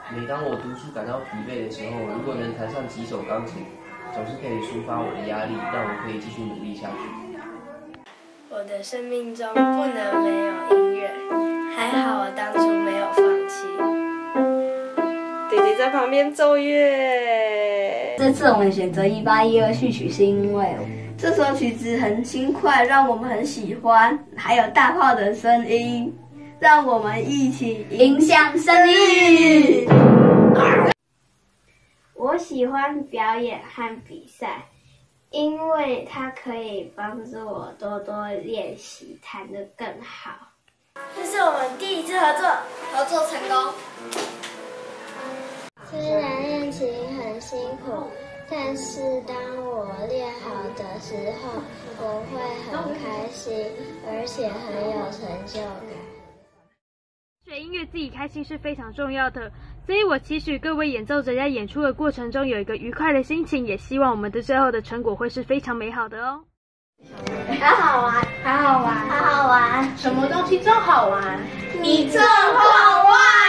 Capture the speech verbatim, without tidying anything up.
每当我读书感到疲惫的时候，如果能弹上几首钢琴，总是可以抒发我的压力，让我可以继续努力下去。 我的生命中不能没有音乐，还好我当初没有放弃。 弟弟在旁边奏乐。 这次我们选择一八一二序曲，是因为这首曲子很轻快，让我们很喜欢，还有大炮的声音，让我们一起迎向胜利。 我喜欢表演和比赛，因为它可以帮助我多多练习，弹得更好。这是我们第一次合作，合作成功。 虽然练琴很辛苦，但是当我练好的时候，我会很开心，而且很有成就感。 学音乐自己开心是非常重要的，所以我期许各位演奏者在演出的过程中有一个愉快的心情，也希望我们的最后的成果会是非常美好的哦。 好好玩，好好玩，好好玩， 什么东西真好玩？ 你真好玩。